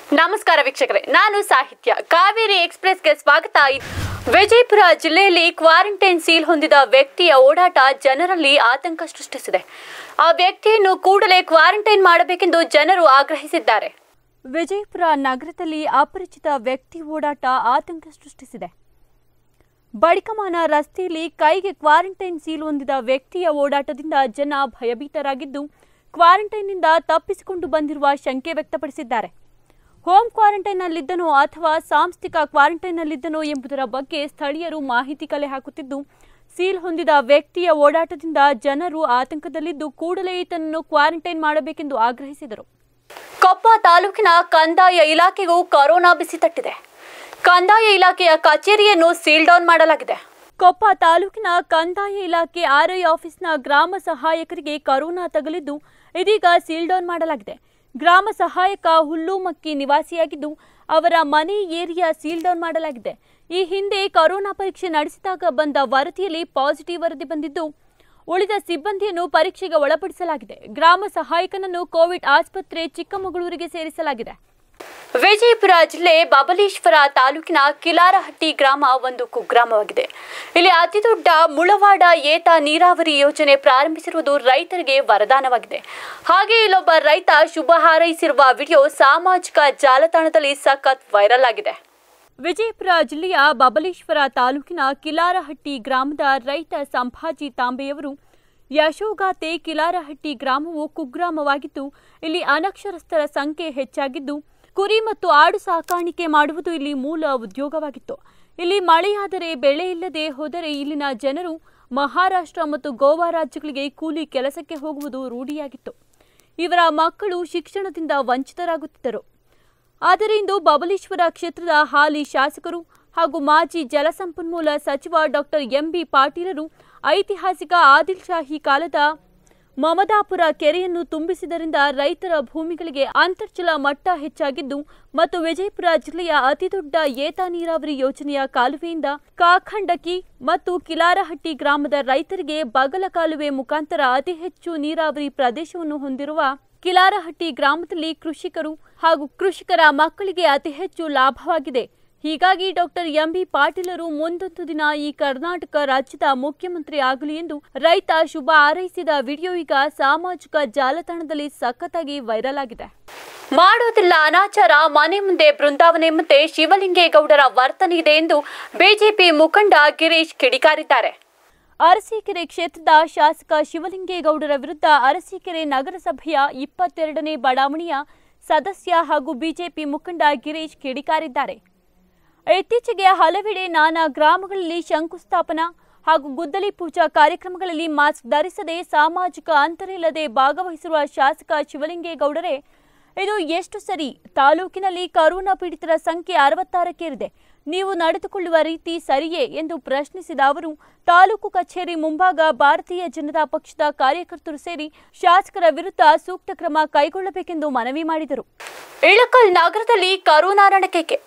ನಮಸ್ಕಾರ ವೀಕ್ಷಕರೇ, ನಾನು ಸಾಹಿತ್ಯ. ಕಾವೇರಿ ಎಕ್ಸ್‌ಪ್ರೆಸ್‌ಗೆ ಸ್ವಾಗತ. ವಿಜಯಪುರ ಜಿಲ್ಲೆಯಲ್ಲಿ ಕ್ವಾರಂಟೈನ್ ಸೀಲ್ ಹೊಂದಿದ ವ್ಯಕ್ತಿಯ ಓಡಾಟ ಜನರಲ್ಲಿ ಆತಂಕ ಸೃಷ್ಟಿಸಿದೆ. ಆ ವ್ಯಕ್ತಿಯನ್ನು ಕೂಡಲೇ ಕ್ವಾರಂಟೈನ್ ಮಾಡಬೇಕೆಂದು ಜನರು ಆಗ್ರಹಿಸಿದ್ದಾರೆ. ವಿಜಯಪುರ ನಗರದಲ್ಲಿ ಅಪರಿಚಿತ ವ್ಯಕ್ತಿ ಓಡಾಟ ಆತಂಕ ಸೃಷ್ಟಿಸಿದೆ. ಬಳಿಕಮಾನ ರಸ್ತೆಯಲ್ಲಿ ಕೈಗೆ ಕ್ವಾರಂಟೈನ್ ಸೀಲ್ ಹೊಂದಿದ ವ್ಯಕ್ತಿಯ ಓಡಾಟದಿಂದ ಜನ ಭಯಭೀತರಾಗಿದ್ದು, ಕ್ವಾರಂಟೈನ್ನಿಂದ ತಪ್ಪಿಸಿಕೊಂಡು ಬಂದಿರುವ ಶಂಕೆ ವ್ಯಕ್ತಪಡಿಸಿದ್ದಾರೆ. ಹೋಮ್ ಕ್ವಾರಂಟೈನ್ನಲ್ಲಿದ್ದನೋ ಅಥವಾ ಸಾಂಸ್ಥಿಕ ಕ್ವಾರಂಟೈನ್ನಲ್ಲಿದ್ದನೋ ಎಂಬುದರ ಬಗ್ಗೆ ಸ್ಥಳೀಯರು ಮಾಹಿತಿ ಕಲೆ ಹಾಕುತ್ತಿದ್ದು, ಸೀಲ್ ಹೊಂದಿದ ವ್ಯಕ್ತಿಯ ಓಡಾಟದಿಂದ ಜನರು ಆತಂಕದಲ್ಲಿದ್ದು ಕೂಡಲೇ ಈತನನ್ನು ಕ್ವಾರಂಟೈನ್ ಮಾಡಬೇಕೆಂದು ಆಗ್ರಹಿಸಿದರು. ಕೊಪ್ಪ ತಾಲೂಕಿನ ಕಂದಾಯ ಇಲಾಖೆಗೂ ಕೊರೋನಾ ಬಿಸಿ ತಟ್ಟಿದೆ. ಕಂದಾಯ ಇಲಾಖೆಯ ಕಚೇರಿಯನ್ನು ಸೀಲ್ ಡೌನ್ ಮಾಡಲಾಗಿದೆ. ಕೊಪ್ಪ ತಾಲೂಕಿನ ಕಂದಾಯ ಇಲಾಖೆ ಆರ್ಐ ಆಫೀಸ್ನ ಗ್ರಾಮ ಸಹಾಯಕರಿಗೆ ಕೊರೋನಾ ತಗುಲಿದ್ದು ಇದೀಗ ಸೀಲ್ ಡೌನ್ ಮಾಡಲಾಗಿದೆ. ಗ್ರಾಮ ಸಹಾಯಕ ಹುಲ್ಲುಮಕ್ಕಿ ನಿವಾಸಿಯಾಗಿದ್ದು ಅವರ ಮನೆ ಏರಿಯಾ ಸೀಲ್ ಡೌನ್ ಮಾಡಲಾಗಿದೆ. ಈ ಹಿಂದೆ ಕೊರೋನಾ ಪರೀಕ್ಷೆ ನಡೆಸಿದಾಗ ಬಂದ ವರದಿಯಲ್ಲಿ ಪಾಸಿಟಿವ್ ವರದಿ ಬಂದಿದ್ದು, ಉಳಿದ ಸಿಬ್ಬಂದಿಯನ್ನು ಪರೀಕ್ಷೆಗೆ ಒಳಪಡಿಸಲಾಗಿದೆ. ಗ್ರಾಮ ಸಹಾಯಕನನ್ನು ಕೋವಿಡ್ ಆಸ್ಪತ್ರೆ ಚಿಕ್ಕಮಗಳೂರಿಗೆ ಸೇರಿಸಲಾಗಿದೆ. ವಿಜಯಪುರ ಜಿಲ್ಲೆ ಬಬಲೇಶ್ವರ ತಾಲೂಕಿನ ಕಿಲಾರಹಟ್ಟಿ ಗ್ರಾಮ ಒಂದು ಕುಗ್ರಾಮವಾಗಿದೆ. ಇಲ್ಲಿ ಅತಿದೊಡ್ಡ ಮುಳವಾಡ ಏತ ನೀರಾವರಿ ಯೋಜನೆ ಪ್ರಾರಂಭಿಸಿರುವುದು ರೈತರಿಗೆ ವರದಾನವಾಗಿದೆ. ಹಾಗೆ ಇಲ್ಲೊಬ್ಬ ರೈತ ಶುಭ ಹಾರೈಸಿರುವ ವಿಡಿಯೋ ಸಾಮಾಜಿಕ ಜಾಲತಾಣದಲ್ಲಿ ಸಖತ್ ವೈರಲ್ ಆಗಿದೆ. ವಿಜಯಪುರ ಜಿಲ್ಲೆಯ ಬಬಲೇಶ್ವರ ತಾಲೂಕಿನ ಕಿಲಾರಹಟ್ಟಿ ಗ್ರಾಮದ ರೈತ ಸಂಭಾಜಿ ತಾಂಬೆಯವರು ಯಶೋಗಾತೆ ಕಿಲಾರಹಟ್ಟಿ ಗ್ರಾಮವು ಕುಗ್ರಾಮವಾಗಿದ್ದು, ಇಲ್ಲಿ ಅನಕ್ಷರಸ್ಥರ ಸಂಖ್ಯೆ ಹೆಚ್ಚಾಗಿದ್ದು, ಕುರಿ ಮತ್ತು ಆಡು ಸಾಕಾಣಿಕೆ ಮಾಡುವುದು ಇಲ್ಲಿ ಮೂಲ ಉದ್ಯೋಗವಾಗಿತ್ತು. ಇಲ್ಲಿ ಮಳೆಯಾದರೆ ಬೆಳೆ ಇಲ್ಲದೆ ಹೋದರೆ ಇಲ್ಲಿನ ಜನರು ಮಹಾರಾಷ್ಟ್ರ ಮತ್ತು ಗೋವಾ ರಾಜ್ಯಗಳಿಗೆ ಕೂಲಿ ಕೆಲಸಕ್ಕೆ ಹೋಗುವುದು ರೂಢಿಯಾಗಿತ್ತು. ಇವರ ಮಕ್ಕಳು ಶಿಕ್ಷಣದಿಂದ ವಂಚಿತರಾಗುತ್ತಿದ್ದರು. ಆದರೆ ಇಂದು ಬಬಲೇಶ್ವರ ಕ್ಷೇತ್ರದ ಹಾಲಿ ಶಾಸಕರು ಹಾಗೂ ಮಾಜಿ ಜಲಸಂಪನ್ಮೂಲ ಸಚಿವ ಡಾಕ್ಟರ್ ಎಂಬಿ ಪಾಟೀಲರು ಐತಿಹಾಸಿಕ ಆದಿಲ್ ಶಾಹಿ ಕಾಲದ ಮಮದಾಪುರ ಕೆರೆಯನ್ನು ತುಂಬಿಸಿದ್ದರಿಂದ ರೈತರ ಭೂಮಿಗಳಿಗೆ ಅಂತರ್ಜಲ ಮಟ್ಟ ಹೆಚ್ಚಾಗಿದ್ದು ಮತ್ತು ವಿಜಯಪುರ ಜಿಲ್ಲೆಯ ಅತಿದೊಡ್ಡ ಏತ ನೀರಾವರಿ ಯೋಜನೆಯ ಕಾಲುವೆಯಿಂದ ಕಾಖಂಡಕಿ ಮತ್ತು ಕಿಲಾರಹಟ್ಟಿ ಗ್ರಾಮದ ರೈತರಿಗೆ ಬಗಲ ಕಾಲುವೆ ಮುಖಾಂತರ ಅತಿ ಹೆಚ್ಚು ನೀರಾವರಿ ಪ್ರದೇಶವನ್ನು ಹೊಂದಿರುವ ಕಿಲಾರಹಟ್ಟಿ ಗ್ರಾಮದಲ್ಲಿ ಕೃಷಿಕರು ಹಾಗೂ ಕೃಷಿಕರ ಮಕ್ಕಳಿಗೆ ಅತಿ ಹೆಚ್ಚು ಲಾಭವಾಗಿದೆ. ಹೀಗಾಗಿ ಡಾಕ್ಟರ್ ಎಂಬಿ ಪಾಟೀಲರು ಮುಂದೊಂದು ದಿನ ಈ ಕರ್ನಾಟಕ ರಾಜ್ಯದ ಮುಖ್ಯಮಂತ್ರಿ ಆಗಲಿ ಎಂದು ರೈತ ಶುಭ ಹಾರೈಸಿದ ವಿಡಿಯೋ ಈಗ ಸಾಮಾಜಿಕ ಜಾಲತಾಣದಲ್ಲಿ ಸಖತ್ತಾಗಿ ವೈರಲ್ ಆಗಿದೆ. ಮಾಡೋದಿಲ್ಲ ಅನಾಚಾರ, ಮನೆ ಮುಂದೆ ಬೃಂದಾವನೆ ಎಂಬಂತೆ ಶಿವಲಿಂಗೇಗೌಡರ ವರ್ತನೆ ಇದೆ ಎಂದು ಬಿಜೆಪಿ ಮುಖಂಡ ಗಿರೀಶ್ ಕಿಡಿಕಾರಿದ್ದಾರೆ. ಅರಸೀಕೆರೆ ಕ್ಷೇತ್ರದ ಶಾಸಕ ಶಿವಲಿಂಗೇಗೌಡರ ವಿರುದ್ಧ ಅರಸೀಕೆರೆ ನಗರಸಭೆಯ 22ನೇ ಬಡಾವಣೆಯ ಸದಸ್ಯ ಹಾಗೂ ಬಿಜೆಪಿ ಮುಖಂಡ ಗಿರೀಶ್ ಕಿಡಿಕಾರಿದ್ದಾರೆ. ಇತ್ತೀಚೆಗೆ ಹಲವೆಡೆ ನಾನಾ ಗ್ರಾಮಗಳಲ್ಲಿ ಶಂಕುಸ್ಥಾಪನಾ ಹಾಗೂ ಗುದ್ದಲಿ ಪೂಜಾ ಕಾರ್ಯಕ್ರಮಗಳಲ್ಲಿ ಮಾಸ್ಕ್ ಧರಿಸದೆ ಸಾಮಾಜಿಕ ಅಂತರ ಇಲ್ಲದೆ ಭಾಗವಹಿಸಿರುವ ಶಾಸಕ ಶಿವಲಿಂಗೇಗೌಡರೇ, ಇದು ಎಷ್ಟು ಸರಿ? ತಾಲೂಕಿನಲ್ಲಿ ಕೊರೋನಾ ಪೀಡಿತರ ಸಂಖ್ಯೆ 66ಕ್ಕೇರಿದೆ. ನೀವು ನಡೆದುಕೊಳ್ಳುವ ರೀತಿ ಸರಿಯೇ ಎಂದು ಪ್ರಶ್ನಿಸಿದ ಅವರು, ತಾಲೂಕು ಕಚೇರಿ ಮುಂಭಾಗ ಭಾರತೀಯ ಜನತಾ ಪಕ್ಷದ ಕಾರ್ಯಕರ್ತರು ಸೇರಿ ಶಾಸಕರ ವಿರುದ್ಧ ಸೂಕ್ತ ಕ್ರಮ ಕೈಗೊಳ್ಳಬೇಕೆಂದು ಮನವಿ ಮಾಡಿದರು. ಇಳಕಲ್ ನಗರದಲ್ಲಿ ಕೊರೋನಾ ರಣಕೇಕೆ.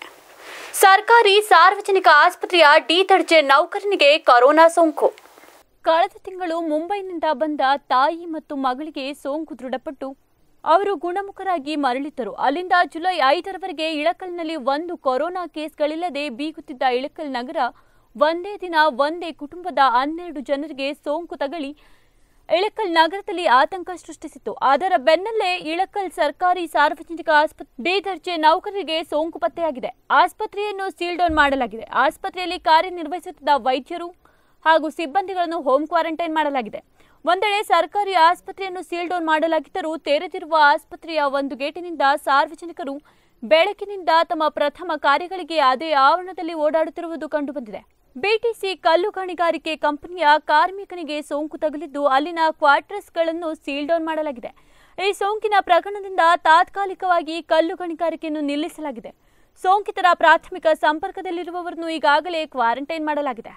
ಸರ್ಕಾರಿ ಸಾರ್ವಜನಿಕ ಆಸ್ಪತ್ರೆಯ ಡಿ ದರ್ಜೆ ನೌಕರನಿಗೆ ಕೊರೋನಾ ಸೋಂಕು. ಕಳೆದ ತಿಂಗಳು ಮುಂಬೈನಿಂದ ಬಂದ ತಾಯಿ ಮತ್ತು ಮಗಳಿಗೆ ಸೋಂಕು ದೃಢಪಟ್ಟು ಅವರು ಗುಣಮುಖರಾಗಿ ಮರಳಿದ್ದರು. ಅಲ್ಲಿಂದ ಜುಲೈ 5ರವರೆಗೆ ಇಳಕಲ್ನಲ್ಲಿ ಒಂದು ಕೊರೋನಾ ಕೇಸ್ಗಳಿಲ್ಲದೆ ಬೀಗುತ್ತಿದ್ದ ಇಳಕಲ್ ನಗರ ಒಂದೇ ದಿನ ಒಂದೇ ಕುಟುಂಬದ 12 ಜನರಿಗೆ ಸೋಂಕು ತಗುಲಿ ಇಳಕಲ್ ನಗರದಲ್ಲಿ ಆತಂಕ ಸೃಷ್ಟಿಸಿತ್ತು. ಅದರ ಬೆನ್ನಲ್ಲೇ ಇಳಕಲ್ ಸರ್ಕಾರಿ ಸಾರ್ವಜನಿಕ ಆಸ್ಪತ್ರೆ ಡಿ ದರ್ಜೆ ನೌಕರರಿಗೆ ಸೋಂಕು ಪತ್ತೆಯಾಗಿದೆ. ಆಸ್ಪತ್ರೆಯನ್ನು ಸೀಲ್ ಡೌನ್ ಮಾಡಲಾಗಿದೆ. ಆಸ್ಪತ್ರೆಯಲ್ಲಿ ಕಾರ್ಯನಿರ್ವಹಿಸುತ್ತಿದ್ದ ವೈದ್ಯರು ಹಾಗೂ ಸಿಬ್ಬಂದಿಗಳನ್ನು ಹೋಮ್ ಕ್ವಾರಂಟೈನ್ ಮಾಡಲಾಗಿದೆ. ಒಂದೆಡೆ ಸರ್ಕಾರಿ ಆಸ್ಪತ್ರೆಯನ್ನು ಸೀಲ್ ಡೌನ್ ಮಾಡಲಾಗಿದ್ದರೂ ತೆರೆದಿರುವ ಆಸ್ಪತ್ರೆಯ ಒಂದು ಗೇಟಿನಿಂದ ಸಾರ್ವಜನಿಕರು ಬೆಳಕಿನಿಂದ ತಮ್ಮ ಪ್ರಥಮ ಕಾರ್ಯಗಳಿಗೆ ಅದೇ ಆವರಣದಲ್ಲಿ ಓಡಾಡುತ್ತಿರುವುದು ಕಂಡುಬಂದಿದೆ. ಬಿಟಿಸಿ ಕಲ್ಲು ಗಣಿಗಾರಿಕೆ ಕಂಪನಿಯ ಕಾರ್ಮಿಕನಿಗೆ ಸೋಂಕು ತಗುಲಿದ್ದು ಅಲ್ಲಿನ ಕ್ವಾರ್ಟರ್ಸ್ಗಳನ್ನು ಸೀಲ್ ಡೌನ್ ಮಾಡಲಾಗಿದೆ. ಈ ಸೋಂಕಿನ ಪ್ರಕರಣದಿಂದ ತಾತ್ಕಾಲಿಕವಾಗಿ ಕಲ್ಲು ಗಣಿಗಾರಿಕೆಯನ್ನು ನಿಲ್ಲಿಸಲಾಗಿದೆ. ಸೋಂಕಿತರ ಪ್ರಾಥಮಿಕ ಸಂಪರ್ಕದಲ್ಲಿರುವವರನ್ನು ಈಗಾಗಲೇ ಕ್ವಾರಂಟೈನ್ ಮಾಡಲಾಗಿದೆ.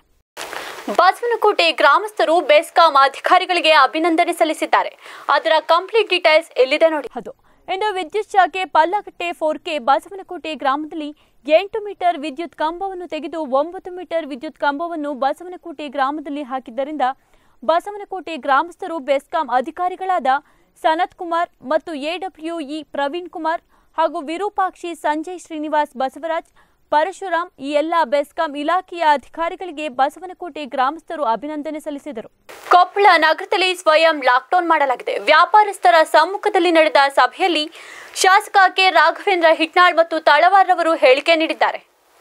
ಬಸವನಕೋಟೆ ಗ್ರಾಮಸ್ಥರು ಬೆಸ್ಕಾಂ ಅಧಿಕಾರಿಗಳಿಗೆ ಅಭಿನಂದನೆ ಸಲ್ಲಿಸಿದ್ದಾರೆ. ಅದರ ಕಂಪ್ಲೀಟ್ ಡೀಟೇಲ್ಸ್ ಎಲ್ಲಿದೆ ನೋಡಿ. ಇಂದು ವಿದ್ಯುತ್ ಶಾಖೆ ಪಲ್ಲಗಟ್ಟೆ 4K ಬಸವನಕೋಟೆ ಗ್ರಾಮದಲ್ಲಿ 8 ಮೀಟರ್ ವಿದ್ಯುತ್ ಕಂಬವನ್ನು ತೆಗೆದು 9 ಮೀಟರ್ ವಿದ್ಯುತ್ ಕಂಬವನ್ನು ಬಸವನಕೋಟೆ ಗ್ರಾಮದಲ್ಲಿ ಹಾಕಿದ್ದರಿಂದ ಬಸವನಕೋಟೆ ಗ್ರಾಮಸ್ಥರು ಬೆಸ್ಕಾಂ ಅಧಿಕಾರಿಗಳಾದ ಸನತ್ ಕುಮಾರ್ ಮತ್ತು ಎಡಬ್ಲ್ಯೂಇ ಪ್ರವೀಣ್ ಕುಮಾರ್ ಹಾಗೂ ವಿರೂಪಾಕ್ಷಿ, ಸಂಜಯ್, ಶ್ರೀನಿವಾಸ್, ಬಸವರಾಜ್, ಪರಶುರಾಮ್ ಈ ಎಲ್ಲ ಬೆಸ್ಕಾಂ ಇಲಾಖೆಯ ಅಧಿಕಾರಿಗಳಿಗೆ ಬಸವನಕೋಟೆ ಗ್ರಾಮಸ್ಥರು ಅಭಿನಂದನೆ ಸಲ್ಲಿಸಿದರು. ಕೊಪ್ಪಳ ನಗರದಲ್ಲಿ ಸ್ವಯಂ ಲಾಕ್ಡೌನ್ ಮಾಡಲಾಗಿದೆ. ವ್ಯಾಪಾರಸ್ಥರ ಸಮ್ಮುಖದಲ್ಲಿ ನಡೆದ ಸಭೆಯಲ್ಲಿ ಶಾಸಕ ಕೆ ರಾಘವೇಂದ್ರ ಹಿಟ್ನಾಳ್ ಮತ್ತು ತಳವಾರವರು ಹೇಳಿಕೆ ನೀಡಿದ್ದಾರೆ.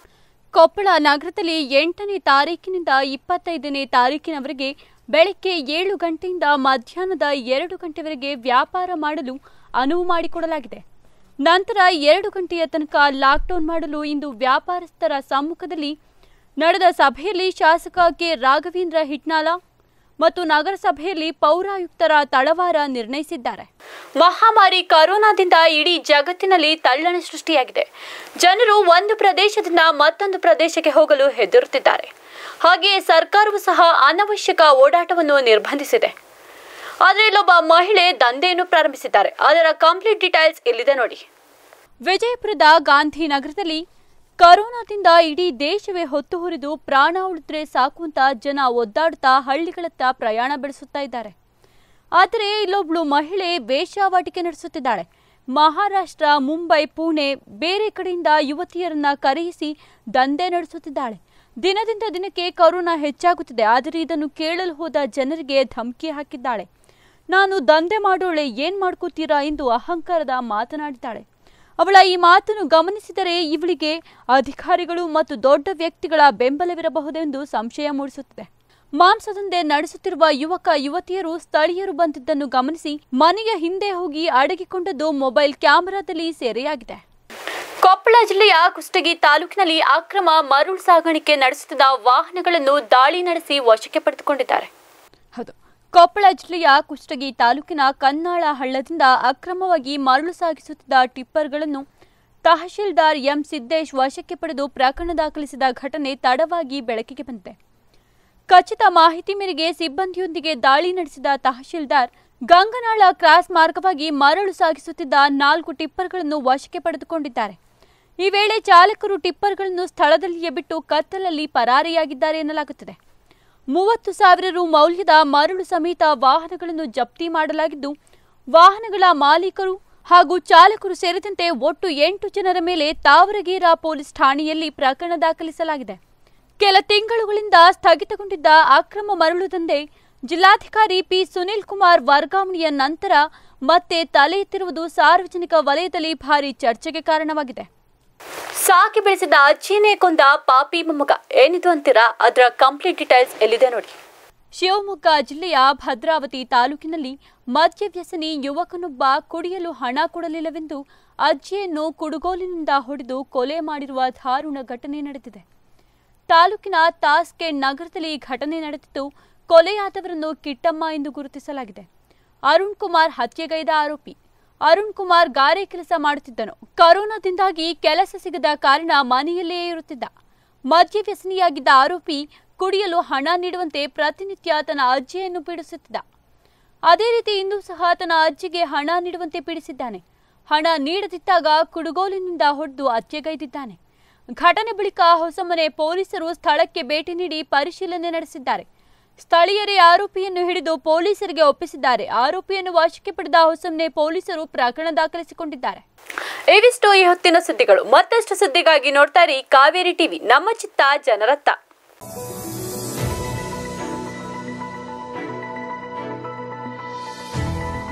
ಕೊಪ್ಪಳ ನಗರದಲ್ಲಿ 8ನೇ ತಾರೀಕಿನಿಂದ 25ನೇ ತಾರೀಕಿನವರೆಗೆ ಬೆಳಗ್ಗೆ 7 ಗಂಟೆಯಿಂದ ಮಧ್ಯಾಹ್ನದ 2 ಗಂಟೆವರೆಗೆ ವ್ಯಾಪಾರ ಮಾಡಲು ಅನುವು ಮಾಡಿಕೊಡಲಾಗಿದೆ. ನಂತರ 2 ಗಂಟೆಯ ತನಕ ಲಾಕ್ಡೌನ್ ಮಾಡಲು ಇಂದು ವ್ಯಾಪಾರಸ್ಥರ ಸಮ್ಮುಖದಲ್ಲಿ ನಡೆದ ಸಭೆಯಲ್ಲಿ ಶಾಸಕ ಕೆ ರಾಘವೇಂದ್ರ ಹಿಟ್ನಾಳ ಮತ್ತು ನಗರಸಭೆಯಲ್ಲಿ ಪೌರಾಯುಕ್ತರ ತಳವಾರ ನಿರ್ಣಯಿಸಿದ್ದಾರೆ. ಮಹಾಮಾರಿ ಕೊರೋನಾದಿಂದ ಇಡೀ ಜಗತ್ತಿನಲ್ಲಿ ತಲ್ಲಣ ಸೃಷ್ಟಿಯಾಗಿದೆ. ಜನರು ಒಂದು ಪ್ರದೇಶದಿಂದ ಮತ್ತೊಂದು ಪ್ರದೇಶಕ್ಕೆ ಹೋಗಲು ಹೆದರುತ್ತಿದ್ದಾರೆ. ಹಾಗೆಯೇ ಸರ್ಕಾರವು ಸಹ ಅನವಶ್ಯಕ ಓಡಾಟವನ್ನು ನಿರ್ಬಂಧಿಸಿದೆ. ಆದರೆ ಇಲ್ಲೊಬ್ಬ ಮಹಿಳೆ ದಂಧೆಯನ್ನು ಪ್ರಾರಂಭಿಸಿದ್ದಾರೆ. ಅದರ ಕಂಪ್ಲೀಟ್ ಡೀಟೇಲ್ಸ್ ಇಲ್ಲಿದೆ ನೋಡಿ. ವಿಜಯಪುರದ ಗಾಂಧಿನಗರದಲ್ಲಿ ಕೊರೋನಾದಿಂದ ಇಡೀ ದೇಶವೇ ಹೊತ್ತು ಹುರಿದು ಪ್ರಾಣ ಉಳಿದ್ರೆ ಸಾಕು ಅಂತ ಜನ ಒದ್ದಾಡುತ್ತಾ ಹಳ್ಳಿಗಳತ್ತ ಪ್ರಯಾಣ ಬೆಳೆಸುತ್ತಾ ಇದ್ದಾರೆ. ಆದರೆ ಇಲ್ಲೊಬ್ಳು ಮಹಿಳೆ ವೇಶ್ಯಾವಾಟಿಕೆ ನಡೆಸುತ್ತಿದ್ದಾಳೆ. ಮಹಾರಾಷ್ಟ್ರ, ಮುಂಬೈ, ಪುಣೆ ಬೇರೆ ಕಡೆಯಿಂದ ಯುವತಿಯರನ್ನ ಕರೆಯಿಸಿ ದಂಧೆ ನಡೆಸುತ್ತಿದ್ದಾಳೆ. ದಿನದಿಂದ ದಿನಕ್ಕೆ ಕೊರೋನಾ ಹೆಚ್ಚಾಗುತ್ತಿದೆ. ಆದರೆ ಇದನ್ನು ಕೇಳಲು ಹೋದ ಜನರಿಗೆ ಧಮಕಿ ಹಾಕಿದ್ದಾಳೆ. ನಾನು ದಂಧೆ ಮಾಡೋಳೆ, ಏನ್ ಮಾಡ್ಕೋತೀರಾ ಎಂದು ಅಹಂಕಾರದ ಮಾತನಾಡಿದ್ದಾಳೆ. ಅವಳ ಈ ಮಾತನ್ನು ಗಮನಿಸಿದರೆ ಇವಳಿಗೆ ಅಧಿಕಾರಿಗಳು ಮತ್ತು ದೊಡ್ಡ ವ್ಯಕ್ತಿಗಳ ಬೆಂಬಲವಿರಬಹುದೆಂದು ಸಂಶಯ ಮೂಡಿಸುತ್ತಿದೆ. ಮಾಂಸದಂಧೆ ನಡೆಸುತ್ತಿರುವ ಯುವತಿಯರು ಸ್ಥಳೀಯರು ಬಂದಿದ್ದನ್ನು ಗಮನಿಸಿ ಮನೆಯ ಹಿಂದೆ ಹೋಗಿ ಅಡಗಿಕೊಂಡದ್ದು ಮೊಬೈಲ್ ಕ್ಯಾಮೆರಾದಲ್ಲಿ ಸೆರೆಯಾಗಿದೆ. ಕೊಪ್ಪಳ ಜಿಲ್ಲೆಯ ಕುಷ್ಟಗಿ ತಾಲೂಕಿನಲ್ಲಿ ಅಕ್ರಮ ಮರಳು ಸಾಗಾಣಿಕೆ ನಡೆಸುತ್ತಿದ್ದ ವಾಹನಗಳನ್ನು ದಾಳಿ ನಡೆಸಿ ವಶಕ್ಕೆ ಪಡೆದುಕೊಂಡಿದ್ದಾರೆ. ಹೌದು, ಕೊಪ್ಪಳ ಜಿಲ್ಲೆಯ ಕುಷ್ಟಗಿ ತಾಲೂಕಿನ ಕನ್ನಾಳ ಹಳ್ಳದಿಂದ ಅಕ್ರಮವಾಗಿ ಮರಳು ಸಾಗಿಸುತ್ತಿದ್ದ ಟಿಪ್ಪರ್ಗಳನ್ನು ತಹಶೀಲ್ದಾರ್ ಎಂ ಸಿದ್ದೇಶ್ ವಶಕ್ಕೆ ಪಡೆದು ಪ್ರಕರಣ ದಾಖಲಿಸಿದ ಘಟನೆ ತಡವಾಗಿ ಬೆಳಕಿಗೆ ಬಂದಿದೆ. ಖಚಿತ ಮಾಹಿತಿ ಮೇರೆಗೆ ಸಿಬ್ಬಂದಿಯೊಂದಿಗೆ ದಾಳಿ ನಡೆಸಿದ ತಹಶೀಲ್ದಾರ್ ಗಂಗನಾಳ ಕ್ರಾಸ್ ಮಾರ್ಗವಾಗಿ ಮರಳು ಸಾಗಿಸುತ್ತಿದ್ದ 4 ಟಿಪ್ಪರ್ಗಳನ್ನು ವಶಕ್ಕೆ ಪಡೆದುಕೊಂಡಿದ್ದಾರೆ. ಈ ವೇಳೆ ಚಾಲಕರು ಟಿಪ್ಪರ್ಗಳನ್ನು ಸ್ಥಳದಲ್ಲಿಯೇ ಬಿಟ್ಟು ಕತ್ತಲಲ್ಲಿ ಪರಾರಿಯಾಗಿದ್ದಾರೆ ಎನ್ನಲಾಗುತ್ತದೆ. 30,000 ರು ಮೌಲ್ಯದ ಮರಳು ಸಮೇತ ವಾಹನಗಳನ್ನು ಜಪ್ತಿ ಮಾಡಲಾಗಿದ್ದು, ವಾಹನಗಳ ಮಾಲೀಕರು ಹಾಗೂ ಚಾಲಕರು ಸೇರಿದಂತೆ ಒಟ್ಟು 8 ಜನರ ಮೇಲೆ ತಾವರಗೇರ ಪೊಲೀಸ್ ಠಾಣೆಯಲ್ಲಿ ಪ್ರಕರಣ ದಾಖಲಿಸಲಾಗಿದೆ. ಕೆಲ ತಿಂಗಳುಗಳಿಂದ ಸ್ಥಗಿತಗೊಂಡಿದ್ದ ಅಕ್ರಮ ಮರಳು ದಂಧೆ ಜಿಲ್ಲಾಧಿಕಾರಿ ಪಿ ಸುನೀಲ್ ಕುಮಾರ್ ವರ್ಗಾವಣೆಯ ನಂತರ ಮತ್ತೆ ತಲೆ ಎತ್ತಿರುವುದು ಸಾರ್ವಜನಿಕ ವಲಯದಲ್ಲಿ ಭಾರಿ ಚರ್ಚೆಗೆ ಕಾರಣವಾಗಿದೆ. ಸಾಕಿ ಬೆಳೆಸಿದ ಅಜ್ಜಿಯನ್ನೇ ಕೊಂದ ಪಾಪಿ ಮೊಮ್ಮಗ ಏನಿದು ಅಂತೀರಾ? ಅದರ ಕಂಪ್ಲೀಟ್ ಡೀಟೇಲ್ಸ್ ಎಲ್ಲಿದೆ ನೋಡಿ. ಶಿವಮೊಗ್ಗ ಜಿಲ್ಲೆಯ ಭದ್ರಾವತಿ ತಾಲೂಕಿನಲ್ಲಿ ಮದ್ಯವ್ಯಸನಿ ಯುವಕನೊಬ್ಬ ಕುಡಿಯಲು ಹಣ ಕೊಡಲಿಲ್ಲವೆಂದು ಅಜ್ಜಿಯನ್ನು ಕುಡುಗೋಲಿನಿಂದ ಹೊಡೆದು ಕೊಲೆ ಮಾಡಿರುವ ದಾರುಣ ಘಟನೆ ನಡೆದಿದೆ. ತಾಲೂಕಿನ ತಾಸ್ಕೆಂಡ್ ನಗರದಲ್ಲಿ ಘಟನೆ ನಡೆದಿದ್ದು, ಕೊಲೆಯಾದವರನ್ನು ಕಿಟ್ಟಮ್ಮ ಎಂದು ಗುರುತಿಸಲಾಗಿದೆ. ಅರುಣ್ ಕುಮಾರ್ ಹತ್ಯೆಗೈದ ಆರೋಪಿ. ಅರುಣ್ ಕುಮಾರ್ ಗಾರೆ ಕೆಲಸ ಮಾಡುತ್ತಿದ್ದನು. ಕೊರೋನಾದಿಂದಾಗಿ ಕೆಲಸ ಸಿಗದ ಕಾರಣ ಮನೆಯಲ್ಲೇ ಇರುತ್ತಿದ್ದ. ಮದ್ಯವ್ಯಸನಿಯಾಗಿದ್ದ ಆರೋಪಿ ಕುಡಿಯಲು ಹಣ ನೀಡುವಂತೆ ಪ್ರತಿನಿತ್ಯ ತನ್ನ ಅಜ್ಜಿಯನ್ನು ಪೀಡಿಸುತ್ತಿದ್ದ. ಅದೇ ರೀತಿ ಇಂದು ಸಹ ತನ್ನ ಅಜ್ಜಿಗೆ ಹಣ ನೀಡುವಂತೆ ಪೀಡಿಸಿದ್ದಾನೆ. ಹಣ ನೀಡದಿದ್ದಾಗ ಕುಡುಗೋಲಿನಿಂದ ಹೊಡೆದು ಹತ್ಯೆಗೈದಿದ್ದಾನೆ. ಘಟನೆ ಬಳಿಕ ಹೊಸಮನೆ ಪೊಲೀಸರು ಸ್ಥಳಕ್ಕೆ ಭೇಟಿ ನೀಡಿ ಪರಿಶೀಲನೆ ನಡೆಸಿದ್ದಾರೆ. ಸ್ಥಳೀಯರೇ ಆರೋಪಿಯನ್ನು ಹಿಡಿದು ಪೊಲೀಸರಿಗೆ ಒಪ್ಪಿಸಿದ್ದಾರೆ. ಆರೋಪಿಯನ್ನು ವಶಕ್ಕೆ ಪಡೆದ ಹೊಸಮನೆ ಪೊಲೀಸರು ಪ್ರಕರಣ ದಾಖಲಿಸಿಕೊಂಡಿದ್ದಾರೆ. ಇವಿಷ್ಟು ಈ ಹೊತ್ತಿನ ಸುದ್ದಿಗಳು. ಮತ್ತಷ್ಟು ಸುದ್ದಿಗಾಗಿ ನೋಡ್ತಾ ಇರಿ ಕಾವೇರಿ ಟಿವಿ. ನಮ್ಮ ಚಿತ್ತ ಜನರತ್ತ.